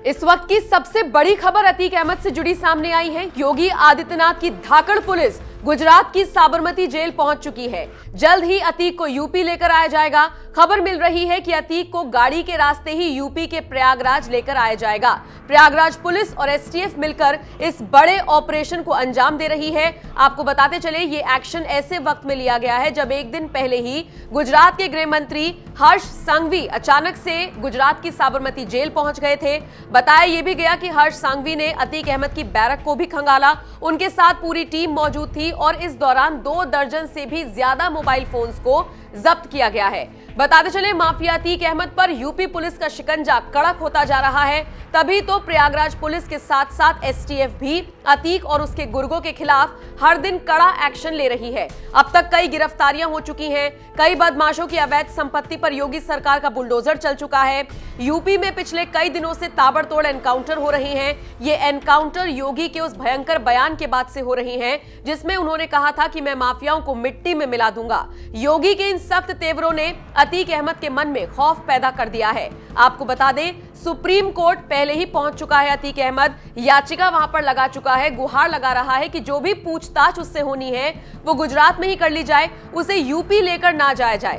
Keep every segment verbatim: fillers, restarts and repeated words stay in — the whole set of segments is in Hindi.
इस वक्त की सबसे बड़ी खबर अतीक अहमद से जुड़ी सामने आई है। योगी आदित्यनाथ की धाकड़ पुलिस गुजरात की साबरमती जेल पहुंच चुकी है। जल्द ही अतीक को यूपी लेकर आया जाएगा। खबर मिल रही है कि अतीक को गाड़ी के रास्ते ही यूपी के प्रयागराज लेकर आया जाएगा। प्रयागराज पुलिस और एसटीएफ मिलकर इस बड़े ऑपरेशन को अंजाम दे रही है। आपको बताते चले, ये एक्शन ऐसे वक्त में लिया गया है जब एक दिन पहले ही गुजरात के गृह मंत्री हर्ष संघवी अचानक से गुजरात की साबरमती जेल पहुंच गए थे। बताया यह भी गया कि हर्ष संघवी ने अतीक अहमद की बैरक को भी खंगाला। उनके साथ पूरी टीम मौजूद थी और इस दौरान दो दर्जन से भी ज्यादा मोबाइल फोन्स को जब्त किया गया है। बताते चले, माफिया अतीक अहमद पर यूपी पुलिस का शिकंजा कड़क होता जा रहा है। तभी तो प्रयागराज पुलिस के साथ साथ एसटीएफ भी अतीक और उसके गुर्गों के खिलाफ हर दिन कड़ा एक्शन ले रही है। अब तक कई गिरफ्तारियां हो चुकी हैं। कई बदमाशों की अवैध संपत्ति पर योगी सरकार का बुलडोजर चल चुका है। यूपी में पिछले कई दिनों से ताबड़तोड़ एनकाउंटर हो रहे हैं। ये एनकाउंटर योगी के उस भयंकर बयान के बाद से हो रहे हैं जिसमें उन्होंने कहा था कि मैं माफियाओं को मिट्टी में मिला दूंगा। योगी के इन सख्त तेवरों ने अतीक अहमद के मन में खौफ पैदा कर दिया है। आपको बता दें, सुप्रीम कोर्ट पहले ही पहुंच चुका है। अतीक अहमद याचिका वहां पर लगा चुका है, गुहार लगा रहा है कि जो भी पूछताछ उससे होनी है वो गुजरात में ही कर ली जाए, उसे यूपी लेकर ना जाया जाए।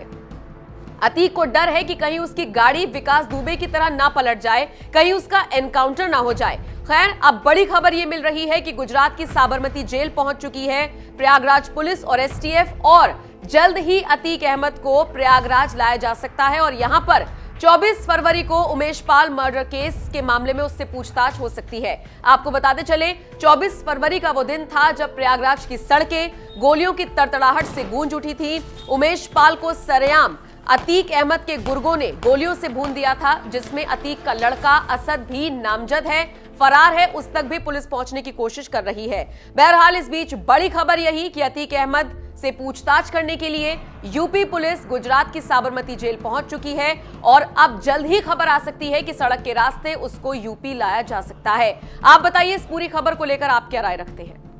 अतीक को डर है कि कहीं उसकी गाड़ी विकास दुबे की तरह ना पलट जाए, कहीं उसका एनकाउंटर ना हो जाए। खैर, अब बड़ी खबर यह मिल रही है कि गुजरात की साबरमती जेल पहुंच चुकी है प्रयागराज पुलिस और एसटीएफ, और जल्द ही अतीक अहमद को प्रयागराज लाया जा सकता है और यहां पर चौबीस फरवरी को उमेश पाल मर्डर केस के मामले में उससे पूछताछ हो सकती है। आपको बताते चले, चौबीस फरवरी का वो दिन था जब प्रयागराज की सड़कें गोलियों की तड़तड़ाहट से गूंज उठी थी। उमेश पाल को सरेआम अतीक अहमद के गुर्गों ने गोलियों से भून दिया था, जिसमें अतीक का लड़का असद भी नामजद है, फरार है। उस तक भी पुलिस पहुंचने की कोशिश कर रही है। बहरहाल, इस बीच बड़ी खबर यही कि अतीक अहमद से पूछताछ करने के लिए यूपी पुलिस गुजरात की साबरमती जेल पहुंच चुकी है और अब जल्द ही खबर आ सकती है कि सड़क के रास्ते उसको यूपी लाया जा सकता है। आप बताइए, इस पूरी खबर को लेकर आप क्या राय रखते हैं?